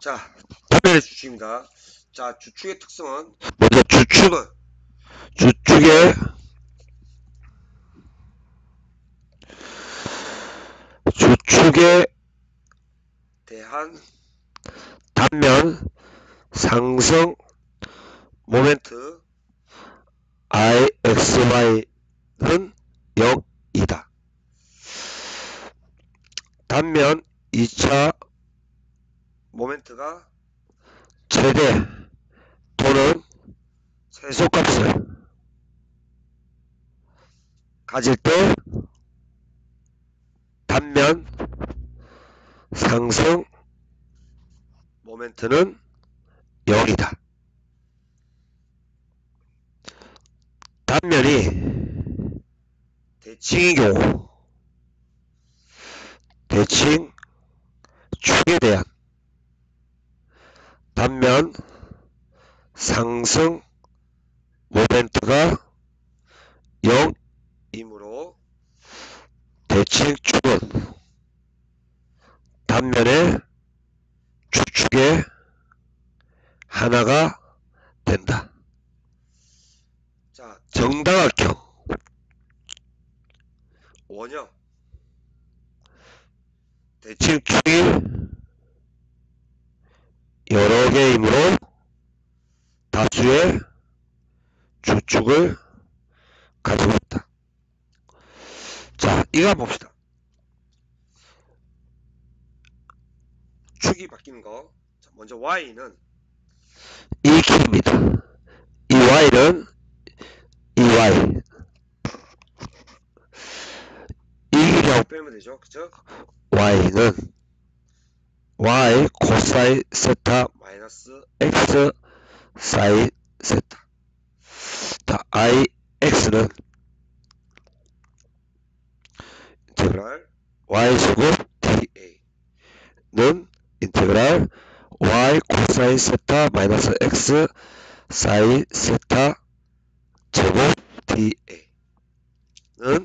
자, 답변의 주축입니다. 자, 주축의 특성은 먼저 주축에 대한 단면 상승 모멘트 IXY는 0이다. 단면 2차 모멘트가 최대 또는 최소값을 가질 때 단면 상승 모멘트는 0이다. 단면이 대칭의 경우 대칭 축에 대한 단면 상승 모멘트가 0이므로 대칭 축은 단면의 주축의 하나가 된다. 자, 정당학형 원형 대칭 축이 여러 개이므로 다수의 주축을 가지고 있다. 자, 이거 한번 봅시다. 축이 바뀌는 거. 자, 먼저 Y는 이 키입니다. 이 Y는 이 Y 이 길이라고 빼면 되죠. 그죠? Y는 Y 코사인 세타 마이너스 X 사인 세타. 자, IX는 인테그랄 Y제곱 DA는 인테그랄 Y 코사인 세타 마이너스 X 사인 세타 제곱 DA는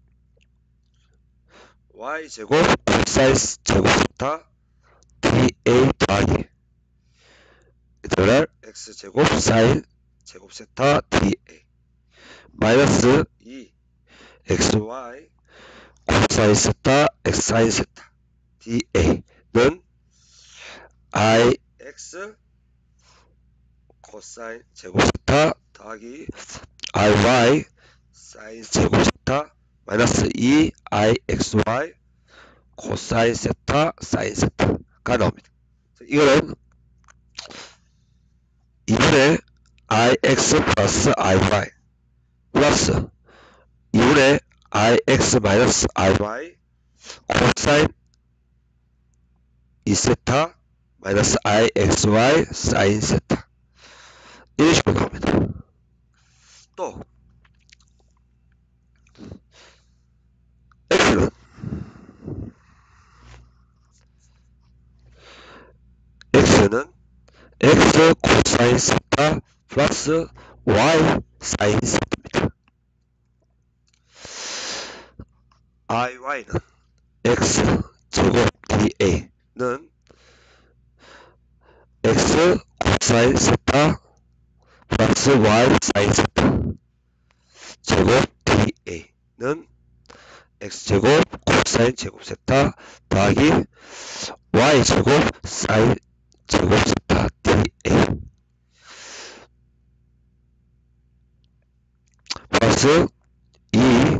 Y제곱 코사인 제곱 세타 DA 더하기 인테그랄 X제곱 사인 제곱 세타 DA 마이너스 2 XY 코사인 세타 X 사인 세타 DA는 IX 코사인 제곱 세타 더하기 IY 사인 제곱 세타 마이너스 2 IXY 코사인 세타 사인 세타가 나옵니다. 이거는 2분의 IX 플러스 IY 플러스 2분의 IX 마이너스 IY 코사인 2세타 마이너스 IXY 사인 세타 이런 식으로 나옵니다. 또 X는 X 코사인 세타 플러스 Y 사인 세타입니다. IY는 X 제곱 DA는 X 코사인 세타 플러스 Y 사인 세타 제곱 DA는 X제곱 코사인 제곱 세타 더하기 Y제곱 사인 제곱 세타 DA 플러스 2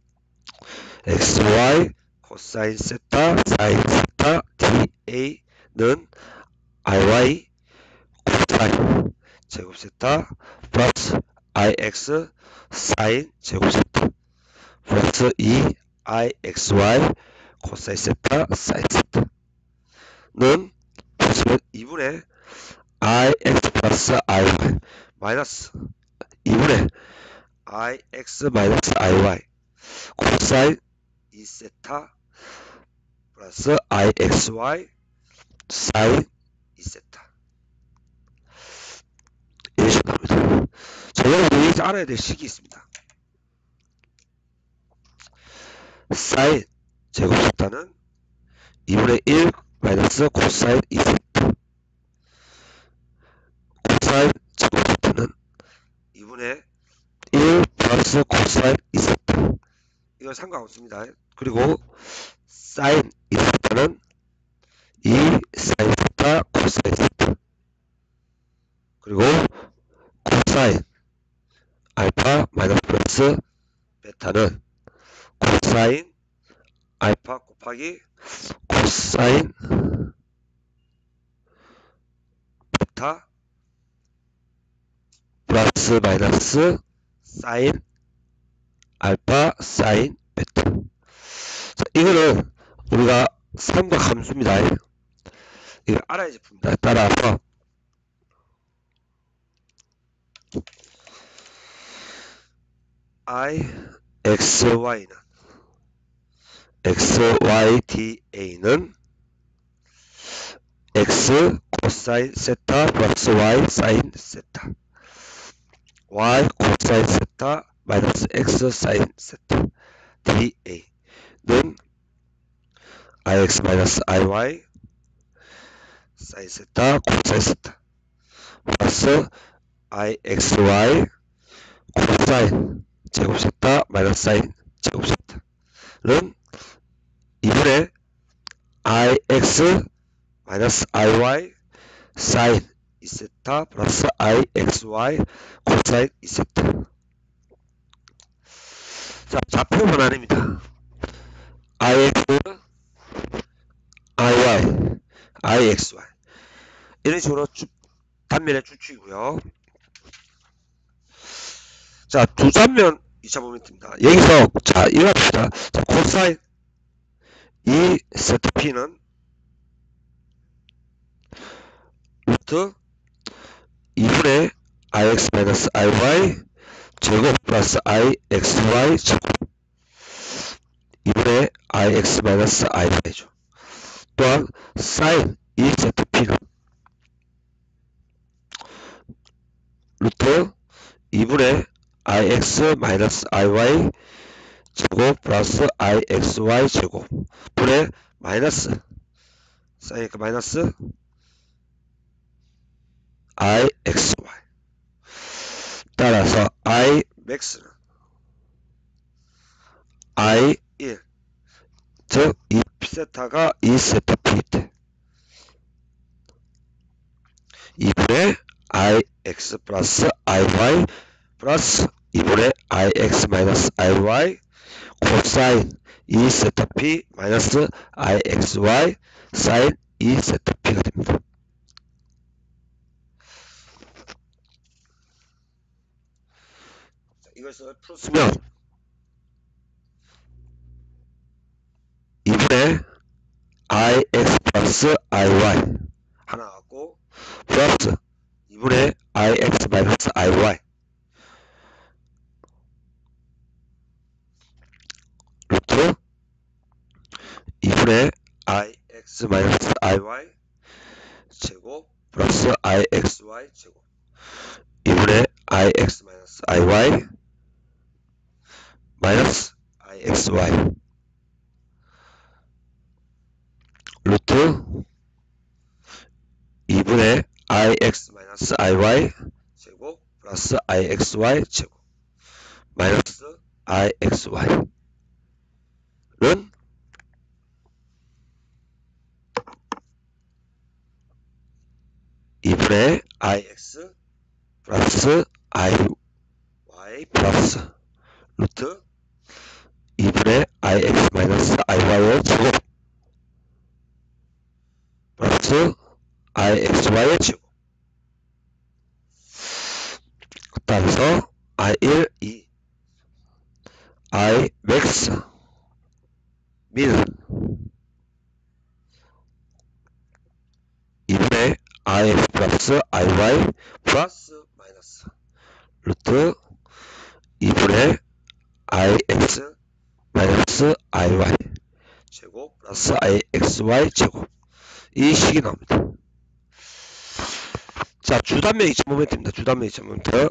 XY 코사인 세타 사인 세타 DA는 IY 코사인 제곱 세타 플러스 IX 사인 제곱 세타 플러스 2 IXY 코사인 세타 사인 세타는 2분의 IX 플러스 IY 마이너스 2분의 IX 마이너스 IY 코사인 2세타 플러스 IXY 사인 2세타 이런 식으로 나옵니다. 자, 여러분이 알아야 될 식이 있습니다. 사인 제곱 세타는 2분의 1 마이너스 코사인 2세타 플러스 코사인 이세타. 이건 상관없습니다. 그리고 사인 이세타는 2 사인 세타 코사인 세타. 그리고 코사인 알파 마이너스 플러스 베타는 코사인 알파 곱하기 코사인 베타 플러스 마이너스 사인 알파 사인 베타. 자, 이거는 우리가 삼각 함수입니다. 이거 알아야지 풉니다. 따라서 I, X, Y는 X, Y, D, A는 X 코사인 세타 플러스 Y 사인 세타 Y 코사인 세타 마이너스 X 사인 세타 DA는 IX 마이너스 IY 사인 세타 코사인 세타 플러스 IXY 코사인 제곱 세타 마이너스 사인 제곱 세타는 2분의 IX 마이너스 IY 사인 2세타 플러스 IXY 코사인 2세타. 자, 좌표 변환입니다. IX, IY, IXY 이런 식으로 단면의 추측이고요. 자, 두 단면 2차 모멘트입니다. 여기서 자 이거 합시다. 자, 코사인 2 세타 P는 루트 2분의 IX 마이너스 IY 제곱 플러스 IXY 제곱 2분의 IX 마이너스 IY죠. 또한 사인 2 세타 P는 루트 2분의 IX 마이너스 IY 제곱 플러스 IXY 제곱 분의 마이너스 사이니까 마이너스 IXY. 따라서 I max는 I1 즉 2세타가 2세타 P 때 2분의 IX 플러스 IY 플러스 2분의 IX 마이너스 IY 코사인 2세타 P 마이너스 IXY 사인 2세타 P가 됩니다. 자, 이것을 풀었으면 2분의 IX 플러스 IY 하나 갖고 플러스 2분의 IX 마이너스 IY 루트 2분의 IX 마이너스 IY 제곱 플러스 IXY 제곱 2분의 IX 마이너스 IY 마이너스 IXY 루트 2분의 IX 마이너스 IY 제곱 플러스 IXY 제곱 마이너스 IXY는 2분의 IX 플러스 IY 플러스 루트 2분의 IX 마이너스 IY의 제곱 플러스 IXY의 제곱. 따라서 I1, 2 I max min 2분의 IX 플러스 IY 플러스 마이너스 루트 2분의 IX 마이너스 IY 제곱 플러스 IXY 제곱 이 식이 나옵니다. 자, 주단면 2차 모멘트입니다. 주단면 2차 모멘트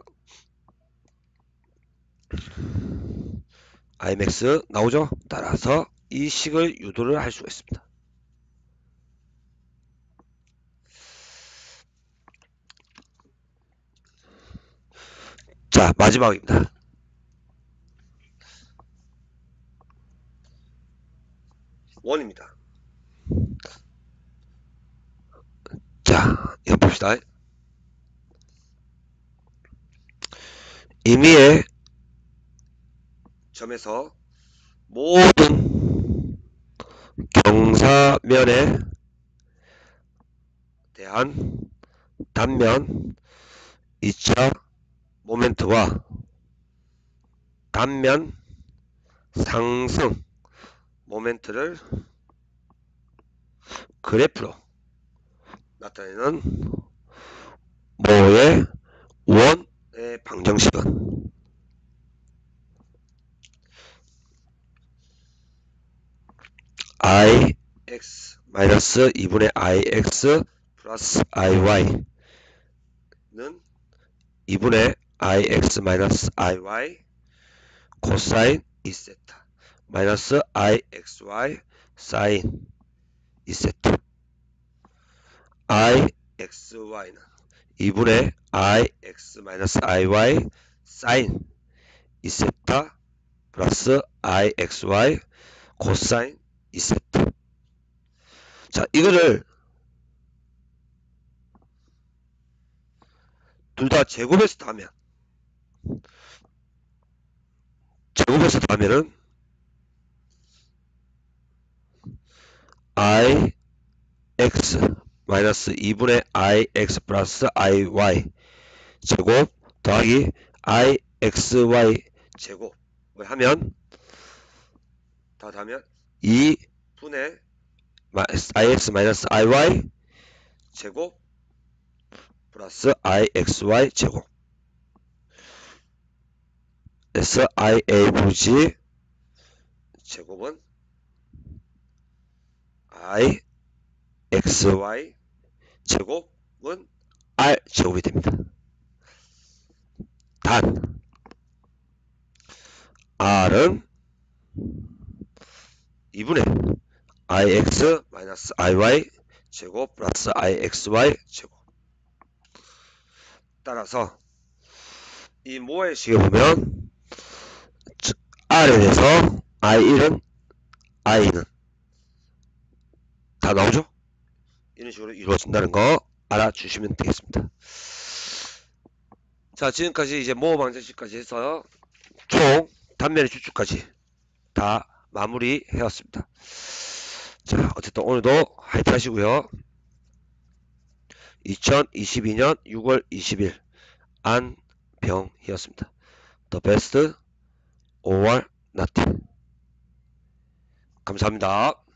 Imax 나오죠? 따라서 이 식을 유도를 할 수가 있습니다. 자, 마지막입니다. 봅시다. 임의의 점에서 모든 경사면에 대한 단면 2차 모멘트와 단면 상승 모멘트를 그래프로 나타내는 모의 원의 방정식은 ix 마이너스 2분의 ix 플러스 iy 는 2분의 ix 마이너스 iy 코사인 2세타 마이너스 ixy 사인 2세타 ixy는 2분의 ix 마이너스 iy 사인 2세타 플러스 ixy 코사인 2세타. 자, 이거를 둘 다 제곱해서 더하면 ix 마이너스 2분의 ix 플러스 iy 제곱 더하기 ixy 제곱을 하면 다 하면 2분의 ix 마이너스 iy 제곱 플러스 ixy 제곱 그래서 iavg 제곱은 ixy 제곱은 r 제곱이 됩니다. 단 r은 2분의 ix 마이너스 iy 제곱 플러스 ixy 제곱. 따라서 이 모의 식에 보면 r에 대해서 i1은 i는 다 나오죠? 이런 식으로 이루어진다는 거 알아주시면 되겠습니다. 자, 지금까지 이제 모 방정식까지 해서 총 단면의 추측까지 다 마무리 해왔습니다. 자, 어쨌든 오늘도 화이팅 하시고요. 2022년 6월 20일 안병희였습니다. The best or nothing. 감사합니다.